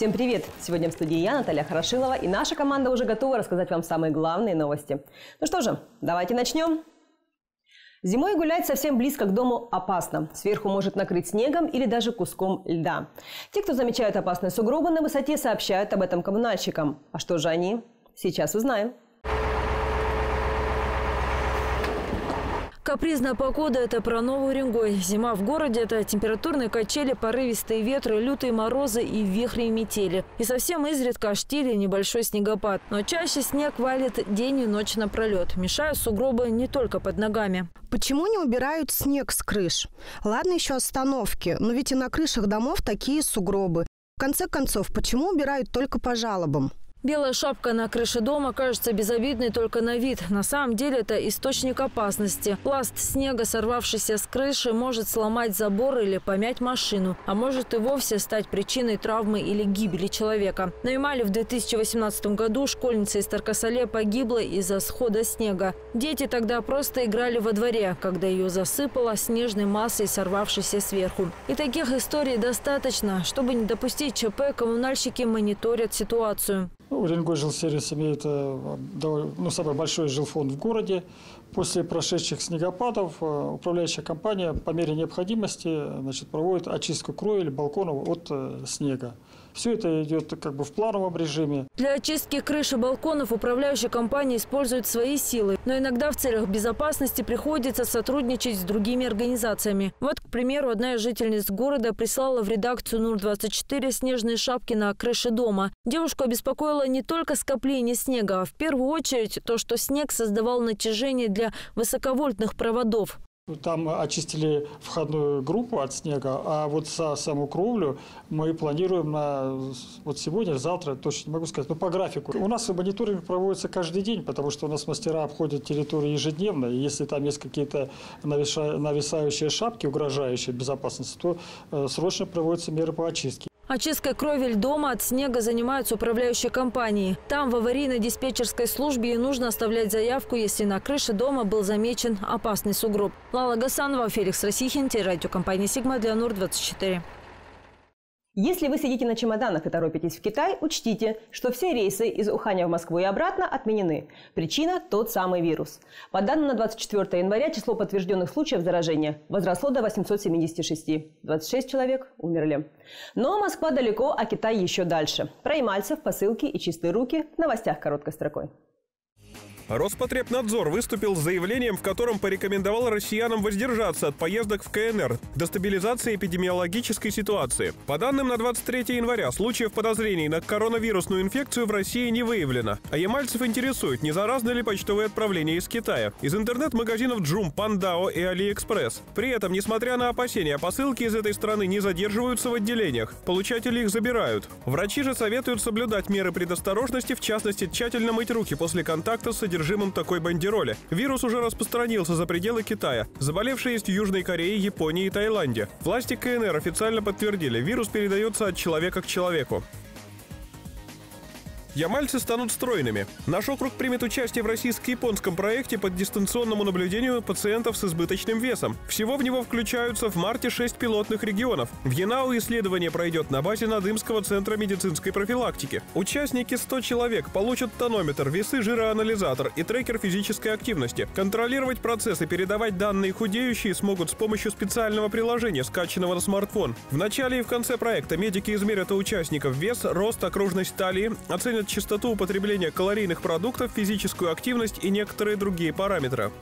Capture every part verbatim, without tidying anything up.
Всем привет! Сегодня в студии я, Наталья Хорошилова, и наша команда уже готова рассказать вам самые главные новости. Ну что же, давайте начнем. Зимой гулять совсем близко к дому опасно. Сверху может накрыть снегом или даже куском льда. Те, кто замечают опасные сугробы на высоте, сообщают об этом коммунальщикам. А что же они? Сейчас узнаем. Капризная погода – это про Новый Уренгой. Зима в городе – это температурные качели, порывистые ветры, лютые морозы и вихри и метели. И совсем изредка штиль и небольшой снегопад. Но чаще снег валит день и ночь напролет, мешая сугробы не только под ногами. Почему не убирают снег с крыш? Ладно еще остановки, но ведь и на крышах домов такие сугробы. В конце концов, почему убирают только по жалобам? Белая шапка на крыше дома кажется безобидной только на вид. На самом деле это источник опасности. Пласт снега, сорвавшийся с крыши, может сломать забор или помять машину, а может и вовсе стать причиной травмы или гибели человека. На Ямале в две тысячи восемнадцатом году школьница из Тарко-Сале погибла из-за схода снега. Дети тогда просто играли во дворе, когда ее засыпало снежной массой, сорвавшейся сверху. И таких историй достаточно. Чтобы не допустить ЧП, коммунальщики мониторят ситуацию. Уренгой жилсервис имеет ну, самый большой жилфонд в городе. После прошедших снегопадов управляющая компания по мере необходимости значит, проводит очистку кровель, балконов от снега. Все это идет как бы в плановом режиме. Для очистки крыши балконов управляющая компания использует свои силы. Но иногда в целях безопасности приходится сотрудничать с другими организациями. Вот, к примеру, одна из жительниц города прислала в редакцию Нур двадцать четыре снежные шапки на крыше дома. Девушку обеспокоило не только скопление снега, а в первую очередь то, что снег создавал натяжение для высоковольтных проводов. Там очистили входную группу от снега, а вот за саму кровлю мы планируем на вот сегодня, завтра, точно не могу сказать, но по графику. У нас мониторинг проводится каждый день, потому что у нас мастера обходят территорию ежедневно. И если там есть какие-то нависающие шапки, угрожающие безопасности, то срочно проводятся меры по очистке. Очисткой кровель дома от снега занимаются управляющие компании. Там в аварийно-диспетчерской службе и нужно оставлять заявку, если на крыше дома был замечен опасный сугроб. Лала Гасанова, Феликс Расихин, телерадиокомпания «Сигма» для Нур двадцать четыре. Если вы сидите на чемоданах и торопитесь в Китай, учтите, что все рейсы из Уханя в Москву и обратно отменены. Причина – тот самый вирус. По данным на двадцать четвёртое января число подтвержденных случаев заражения возросло до восьмисот семидесяти шести. двадцать шесть человек умерли. Но Москва далеко, а Китай еще дальше. Про ямальцев, посылки и чистые руки в новостях короткой строкой. Роспотребнадзор выступил с заявлением, в котором порекомендовал россиянам воздержаться от поездок в КНР до стабилизации эпидемиологической ситуации. По данным на двадцать третье января, случаев подозрений на коронавирусную инфекцию в России не выявлено. А ямальцев интересует, не заразны ли почтовые отправления из Китая, из интернет-магазинов Джум, Пандао и Алиэкспресс. При этом, несмотря на опасения, посылки из этой страны не задерживаются в отделениях. Получатели их забирают. Врачи же советуют соблюдать меры предосторожности, в частности, тщательно мыть руки после контакта с содержимым такой бандероли. Вирус уже распространился за пределы Китая. Заболевшие есть в Южной Корее, Японии и Таиланде. Власти КНР официально подтвердили, вирус передается от человека к человеку. Ямальцы станут стройными. Наш округ примет участие в российско-японском проекте по дистанционному наблюдению пациентов с избыточным весом. Всего в него включаются в марте шесть пилотных регионов. В Янау исследование пройдет на базе Надымского центра медицинской профилактики. Участники сто человек получат тонометр, весы, жироанализатор и трекер физической активности. Контролировать процесс и передавать данные худеющие смогут с помощью специального приложения, скачанного на смартфон. В начале и в конце проекта медики измерят у участников вес, рост, окружность талии, оценят частоту употребления калорийных продуктов, физическую активность и некоторые другие параметры.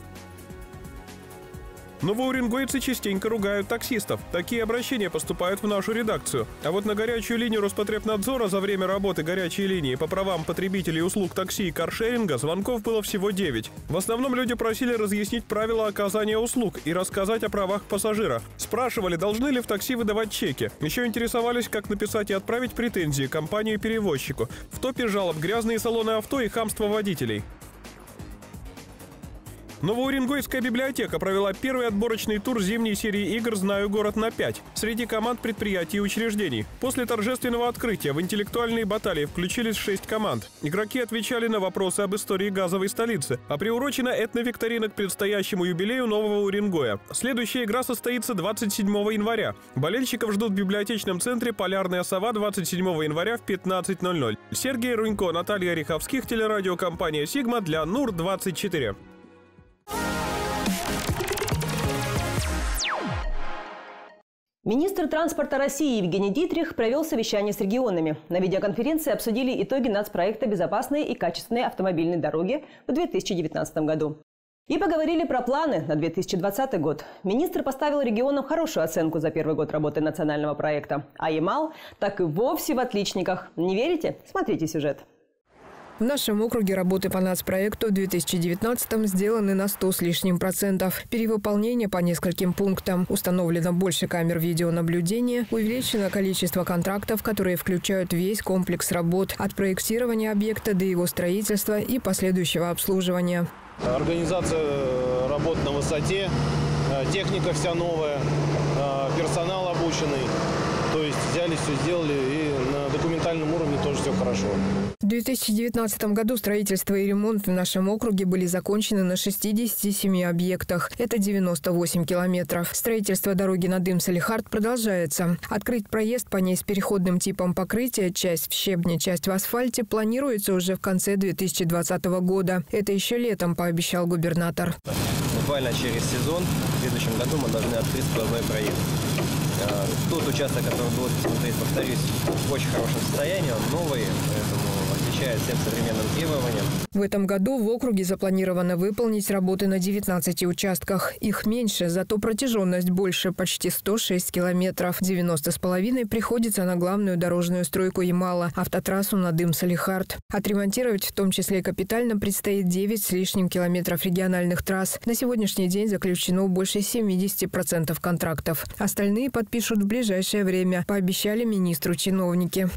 Новоуренгойцы частенько ругают таксистов. Такие обращения поступают в нашу редакцию. А вот на горячую линию Роспотребнадзора за время работы горячей линии по правам потребителей услуг такси и каршеринга звонков было всего девять. В основном люди просили разъяснить правила оказания услуг и рассказать о правах пассажира. Спрашивали, должны ли в такси выдавать чеки. Еще интересовались, как написать и отправить претензии компании-перевозчику. В топе жалоб грязные салоны авто и хамство водителей. Новоуренгойская библиотека провела первый отборочный тур зимней серии игр «Знаю город на пять» среди команд предприятий и учреждений. После торжественного открытия в интеллектуальные баталии включились шесть команд. Игроки отвечали на вопросы об истории газовой столицы, а приурочена этновикторина к предстоящему юбилею Нового Уренгоя. Следующая игра состоится двадцать седьмого января. Болельщиков ждут в библиотечном центре «Полярная сова» двадцать седьмого января в пятнадцать ноль ноль. Сергей Рунько, Наталья Риховских, телерадиокомпания «Сигма» для Нур двадцать четыре. Министр транспорта России Евгений Дитрих провел совещание с регионами. На видеоконференции обсудили итоги нацпроекта «Безопасные и качественные автомобильные дороги» в две тысячи девятнадцатом году. И поговорили про планы на две тысячи двадцатый год. Министр поставил регионам хорошую оценку за первый год работы национального проекта. А Ямал так и вовсе в отличниках. Не верите? Смотрите сюжет. В нашем округе работы по нацпроекту в две тысячи девятнадцатом сделаны на сто с лишним процентов. Перевыполнение по нескольким пунктам. Установлено больше камер видеонаблюдения. Увеличено количество контрактов, которые включают весь комплекс работ. От проектирования объекта до его строительства и последующего обслуживания. Организация работ на высоте, техника вся новая, персонал обученный. То есть взяли, все сделали, и на документальном уровне тоже все хорошо. В две тысячи девятнадцатом году строительство и ремонт в нашем округе были закончены на шестидесяти семи объектах. Это девяносто восемь километров. Строительство дороги Надым-Салихард продолжается. Открыть проезд по ней с переходным типом покрытия, часть в щебне, часть в асфальте, планируется уже в конце две тысячи двадцатого года. Это еще летом пообещал губернатор. Буквально через сезон, в следующем году мы должны открыть сквозной проезд. Тот участок, который был смотреть, повторюсь, в очень хорошем состоянии, он новый, поэтому отвечает всем современным требованиям. В этом году в округе запланировано выполнить работы на девятнадцати участках. Их меньше, зато протяженность больше, почти сто шесть километров. девяносто с половиной приходится на главную дорожную стройку Ямала, автотрассу Надым-Салихард. Отремонтировать, в том числе капитально, предстоит девять с лишним километров региональных трасс. На сегодняшний день заключено больше семидесяти процентов контрактов. Остальные подпишут в ближайшее время, пообещали министру чиновники.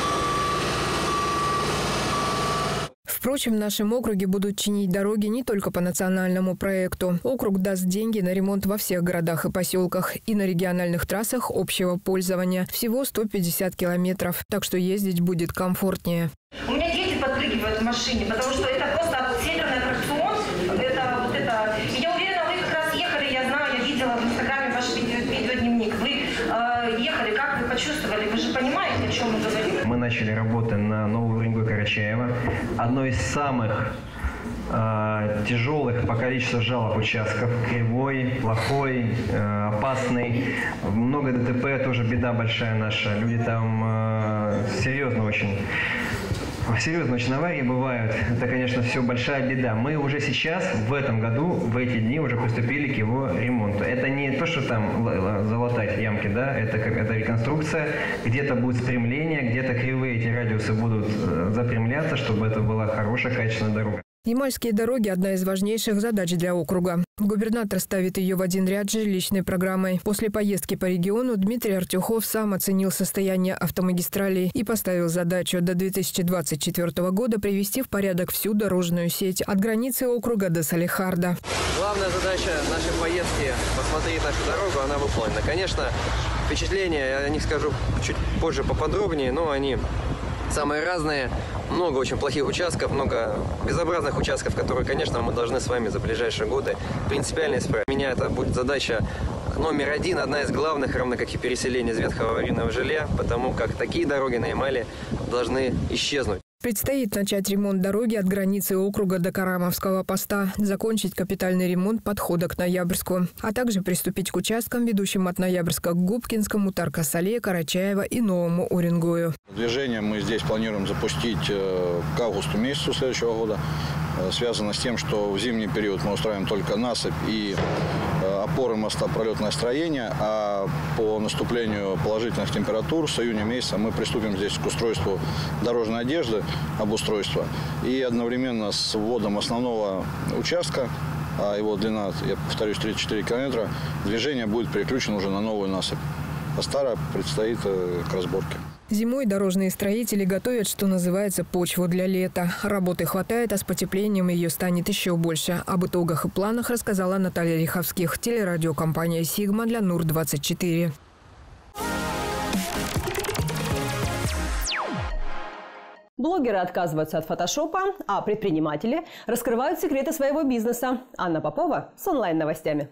Впрочем, в нашем округе будут чинить дороги не только по национальному проекту. Округ даст деньги на ремонт во всех городах и поселках и на региональных трассах общего пользования. Всего сто пятьдесят километров, так что ездить будет комфортнее. У меня дети подпрыгивают в машине, потому что это просто северный аттракцион. Это вот это. Я уверена, вы как раз ехали, я знаю, я видела в Инстаграме ваш видеодневник. Вы э, ехали, как вы почувствовали? Вы же понимаете, о чем мы говорим? Мы начали работы на Новой Уренгой-Карачаево. Одно из самых э, тяжелых по количеству жалоб участков. Кривой, плохой, э, опасный. Много ДТП, тоже беда большая наша. Люди там э, серьезно очень... Серьезно, очень аварии бывают. Это, конечно, все большая беда. Мы уже сейчас, в этом году, в эти дни уже приступили к его ремонту. Это не то, что там залатать ямки, да, это, как, это реконструкция. Где-то будет спрямление, где-то кривые эти радиусы будут запрямляться, чтобы это была хорошая, качественная дорога. Ямальские дороги – одна из важнейших задач для округа. Губернатор ставит ее в один ряд с жилищной программой. После поездки по региону Дмитрий Артюхов сам оценил состояние автомагистралей и поставил задачу до две тысячи двадцать четвёртого года привести в порядок всю дорожную сеть от границы округа до Салихарда. Главная задача нашей поездки – посмотреть нашу дорогу, она выполнена. Конечно, впечатления, я о них скажу чуть позже поподробнее, но они самые разные. Много очень плохих участков, много безобразных участков, которые, конечно, мы должны с вами за ближайшие годы принципиально исправить. У меня это будет задача номер один, одна из главных, равно как и переселение из ветхого аварийного жилья, потому как такие дороги на Ямале должны исчезнуть. Предстоит начать ремонт дороги от границы округа до Карамовского поста, закончить капитальный ремонт подхода к Ноябрьску, а также приступить к участкам, ведущим от Ноябрьска к Губкинскому, Тарко-Сале, Карачаево и Новому Уренгою. Движение мы здесь планируем запустить к августу месяцу следующего года. Связано с тем, что в зимний период мы устраиваем только насыпь и опоры моста, пролетное строение, а по наступлению положительных температур с июня месяца мы приступим здесь к устройству дорожной одежды, обустройства, и одновременно с вводом основного участка, а его длина, я повторюсь, тридцать четыре километра, движение будет переключено уже на новую насыпь, а старая предстоит к разборке. Зимой дорожные строители готовят, что называется, почву для лета. Работы хватает, а с потеплением ее станет еще больше. Об итогах и планах рассказала Наталья Риховских, телерадиокомпания «Сигма» для Нур двадцать четыре. Блогеры отказываются от фотошопа, а предприниматели раскрывают секреты своего бизнеса. Анна Попова с онлайн-новостями.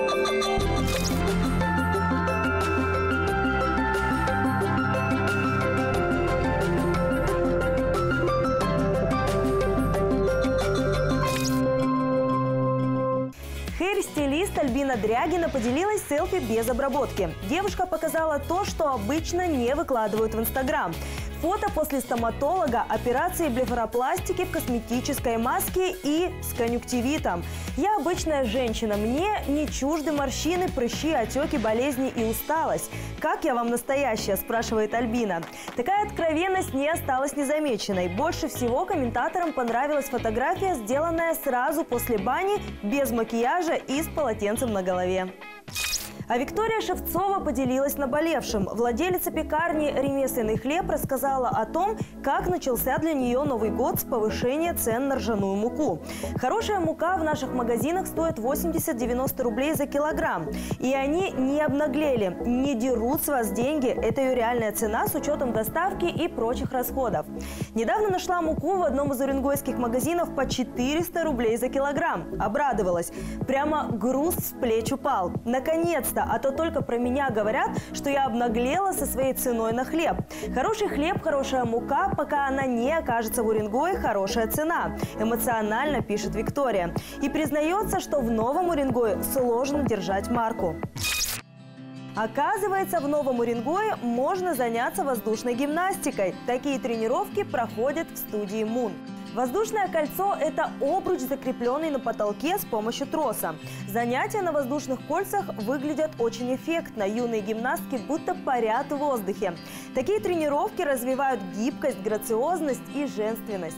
Хейр-стилист Альбина Дрягина поделилась селфи без обработки. Девушка показала то, что обычно не выкладывают в Инстаграм. Фото после стоматолога, операции блефаропластики в косметической маске и с конъюнктивитом. Я обычная женщина, мне не чужды морщины, прыщи, отеки, болезни и усталость. Как я вам настоящая, спрашивает Альбина. Такая откровенность не осталась незамеченной. Больше всего комментаторам понравилась фотография, сделанная сразу после бани, без макияжа и с полотенцем на голове. А Виктория Шевцова поделилась наболевшим. Владелица пекарни «Ремесленный хлеб» рассказала о том, как начался для нее Новый год с повышения цен на ржаную муку. Хорошая мука в наших магазинах стоит восемьдесят-девяносто рублей за килограмм. И они не обнаглели, не дерут с вас деньги. Это ее реальная цена с учетом доставки и прочих расходов. Недавно нашла муку в одном из уренгойских магазинов по четыреста рублей за килограмм. Обрадовалась. Прямо груз с плеч упал. Наконец-то! А то только про меня говорят, что я обнаглела со своей ценой на хлеб. Хороший хлеб, хорошая мука, пока она не окажется в Уренгое, хорошая цена. Эмоционально пишет Виктория. И признается, что в Новом Уренгое сложно держать марку. Оказывается, в Новом Уренгое можно заняться воздушной гимнастикой. Такие тренировки проходят в студии «Мун». Воздушное кольцо – это обруч, закрепленный на потолке с помощью троса. Занятия на воздушных кольцах выглядят очень эффектно. Юные гимнастки будто парят в воздухе. Такие тренировки развивают гибкость, грациозность и женственность.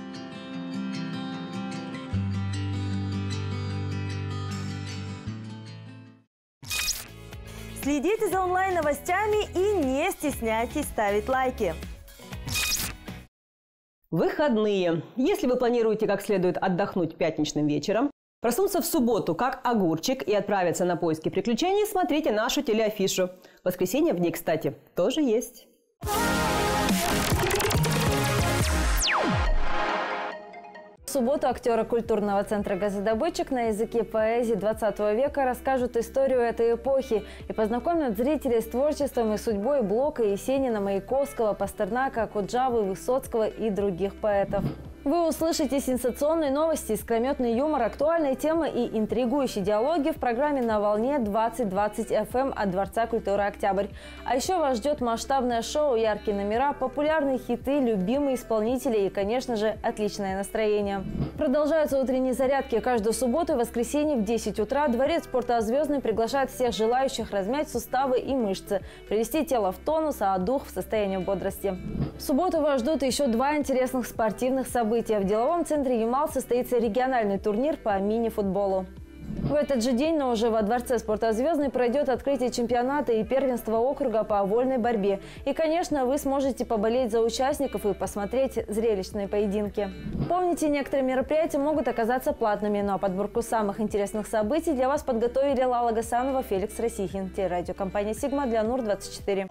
Следите за онлайн-новостями и не стесняйтесь ставить лайки. Выходные. Если вы планируете как следует отдохнуть пятничным вечером, проснуться в субботу как огурчик и отправиться на поиски приключений, смотрите нашу телеафишу. Воскресенье в ней, кстати, тоже есть. В субботу актеры культурного центра «Газодобытчик» на языке поэзии двадцатого века расскажут историю этой эпохи и познакомят зрителей с творчеством и судьбой Блока, Есенина, Маяковского, Пастернака, Куджавы, Высоцкого и других поэтов. Вы услышите сенсационные новости, искрометный юмор, актуальные темы и интригующие диалоги в программе «На волне» двадцать двадцать эф эм от Дворца культуры «Октябрь». А еще вас ждет масштабное шоу, яркие номера, популярные хиты, любимые исполнители и, конечно же, отличное настроение. Продолжаются утренние зарядки. Каждую субботу и воскресенье в десять утра Дворец спорта «Звездный» приглашает всех желающих размять суставы и мышцы, привести тело в тонус, а дух в состояние бодрости. В субботу вас ждут еще два интересных спортивных события. В деловом центре «Ямал» состоится региональный турнир по мини-футболу. В этот же день, но уже во Дворце спорта «Звездный» пройдет открытие чемпионата и первенства округа по вольной борьбе. И, конечно, вы сможете поболеть за участников и посмотреть зрелищные поединки. Помните, некоторые мероприятия могут оказаться платными, но подборку самых интересных событий для вас подготовили Лала Гасанова, Феликс Росихин. Телерадиокомпания «Сигма» для Нур двадцать четыре.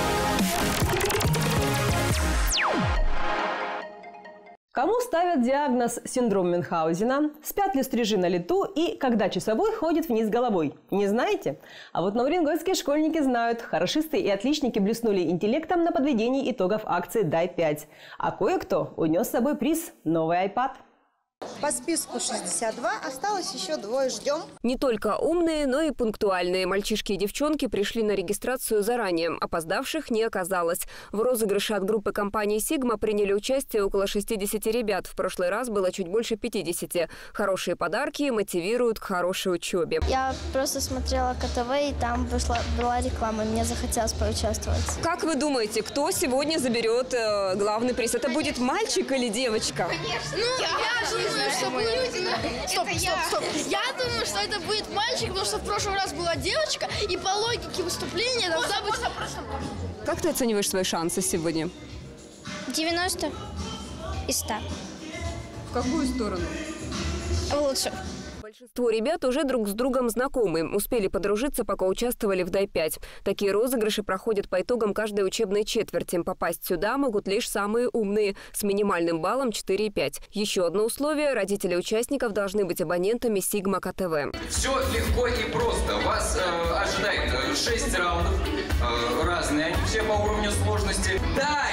Кому ставят диагноз синдром Мюнхгаузена, спят ли стрижи на лету и когда часовой ходит вниз головой? Не знаете? А вот новоуренгойские школьники знают. Хорошисты и отличники блеснули интеллектом на подведении итогов акции «Дай пять». А кое-кто унес с собой приз – новый айпад. По списку шестьдесят два, осталось еще двое, ждем. Не только умные, но и пунктуальные. Мальчишки и девчонки пришли на регистрацию заранее. Опоздавших не оказалось. В розыгрыше от группы компании «Сигма» приняли участие около шестидесяти ребят. В прошлый раз было чуть больше пятидесяти. Хорошие подарки мотивируют к хорошей учебе. Я просто смотрела ка тэ вэ, и там вышла, была реклама. Мне захотелось поучаствовать. Как вы думаете, кто сегодня заберет э, главный приз? Это будет мальчик или девочка? Конечно. Ну, я думаю, что будет... Стоп, стоп, стоп. Я думаю, что это будет мальчик, потому что в прошлый раз была девочка, и по логике выступления должна быть... Как ты оцениваешь свои шансы сегодня? девяносто из ста. В какую сторону? Лучше. Большинство ребят уже друг с другом знакомы. Успели подружиться, пока участвовали в дай пять. Такие розыгрыши проходят по итогам каждой учебной четверти. Попасть сюда могут лишь самые умные, с минимальным баллом четыре и пять. Еще одно условие – родители участников должны быть абонентами Sigma ка тэ вэ. Все легко и просто. Вас э, ожидает шесть раундов, э, разные, все по уровню сложности. Дай!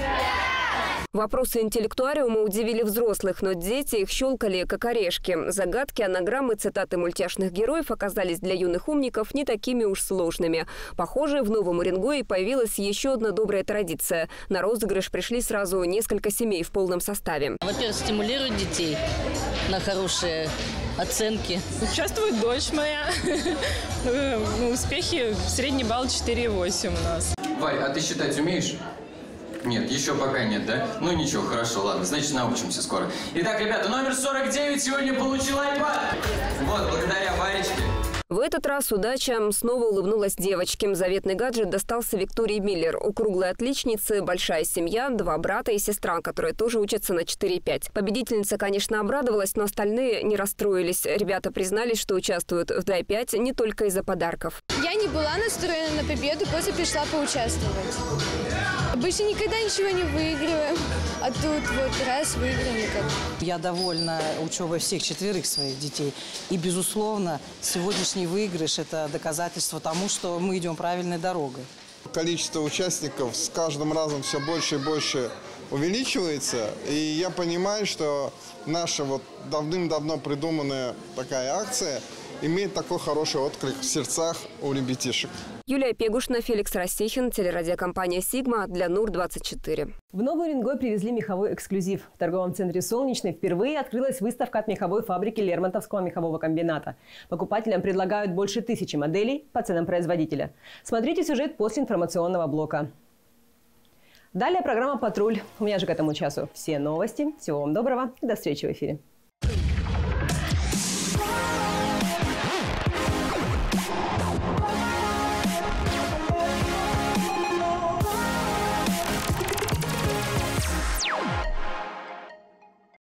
Вопросы интеллектуариума удивили взрослых, но дети их щелкали как орешки. Загадки, анаграммы, цитаты мультяшных героев оказались для юных умников не такими уж сложными. Похоже, в Новом Уренгое появилась еще одна добрая традиция. На розыгрыш пришли сразу несколько семей в полном составе. Во-первых, стимулируют детей на хорошие оценки. Участвует дочь моя. Успехи, средний балл четыре и восемь у нас. Валь, а ты считать умеешь? Нет, еще пока нет, да? Ну ничего, хорошо, ладно, значит научимся скоро. Итак, ребята, номер сорок девять сегодня получил iPad. Вот, благодаря Варечке. В этот раз удача снова улыбнулась девочке. Заветный гаджет достался Виктории Миллер. У круглой отличницы большая семья, два брата и сестра, которые тоже учатся на четыре и пять. Победительница, конечно, обрадовалась, но остальные не расстроились. Ребята признались, что участвуют в дай пять не только из-за подарков. Я не была настроена на победу, просто пришла поучаствовать. Обычно никогда ничего не выигрываем, а тут вот раз выиграли как. Я довольна учебой всех четверых своих детей. И, безусловно, сегодняшний выигрыш – это доказательство тому, что мы идем правильной дорогой. Количество участников с каждым разом все больше и больше увеличивается. И я понимаю, что наша вот давным-давно придуманная такая акция имеет такой хороший отклик в сердцах у ребятишек. Юлия Пегушна, Феликс Растихин, телерадиокомпания «Сигма» для Нур двадцать четыре. В Новый Уренгой привезли меховой эксклюзив. В торговом центре «Солнечный» впервые открылась выставка от меховой фабрики Лермонтовского мехового комбината. Покупателям предлагают больше тысячи моделей по ценам производителя. Смотрите сюжет после информационного блока. Далее программа «Патруль». У меня же к этому часу все новости. Всего вам доброго и до встречи в эфире.